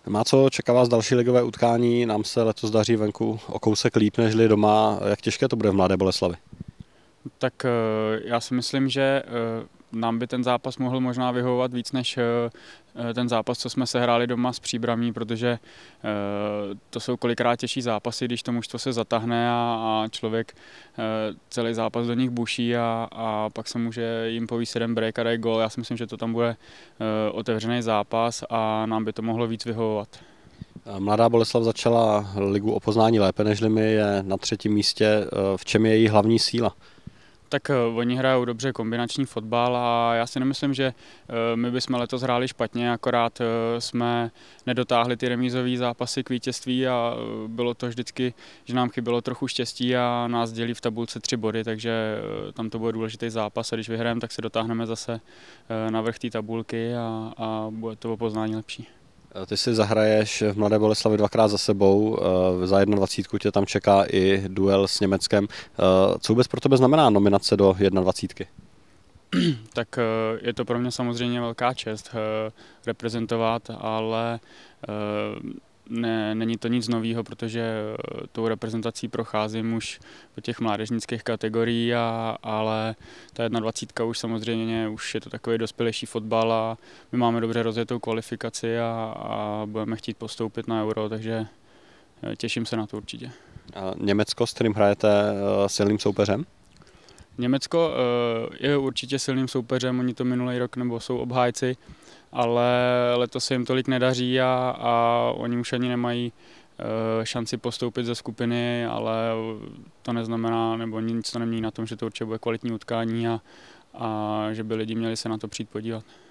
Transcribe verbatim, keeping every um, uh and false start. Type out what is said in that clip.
Má co čeká vás další ligové utkání? Nám se letos daří venku o kousek líp nežli doma. Jak těžké to bude v Mladé Boleslavi? Tak já si myslím, že nám by ten zápas mohl možná vyhovovat víc než ten zápas, co jsme sehráli doma s Příbramí, protože to jsou kolikrát těžší zápasy, když to mužstvo se zatáhne a člověk celý zápas do nich buší a, a pak se může jim povíst jeden break a dají gól. Já si myslím, že to tam bude otevřený zápas a nám by to mohlo víc vyhovovat. Mladá Boleslav začala ligu o poznání lépe než my, je na třetím místě. V čem je její hlavní síla? Tak oni hrajou dobře kombinační fotbal a já si nemyslím, že my bychom letos hráli špatně, akorát jsme nedotáhli ty remízové zápasy k vítězství a bylo to vždycky, že nám chybělo trochu štěstí a nás dělí v tabulce tři body, takže tam to bude důležitý zápas a když vyhrajeme, tak se dotáhneme zase na vrch té tabulky a, a bude to o poznání lepší. Ty si zahraješ v Mladé Boleslavi dvakrát za sebou, za dvacítku jedna tě tam čeká i duel s Německem. Co vůbec pro tebe znamená nominace do dvacítky jedna? Tak je to pro mě samozřejmě velká čest reprezentovat, ale ne, není to nic nového, protože tou reprezentací procházím už po těch mládežnických kategorií, a, ale ta dvacítka jedna už samozřejmě už je to takový dospělejší fotbal a my máme dobře rozjetou kvalifikaci a, a budeme chtít postoupit na Euro, takže těším se na to určitě. A Německo, s kterým hrajete, silným soupeřem? Německo je určitě silným soupeřem, oni to minulý rok nebo jsou obhájci, ale letos se jim tolik nedaří a, a oni už ani nemají šanci postoupit ze skupiny, ale to neznamená, nebo nic to nemění na tom, že to určitě bude kvalitní utkání a, a že by lidi měli se na to přijít podívat.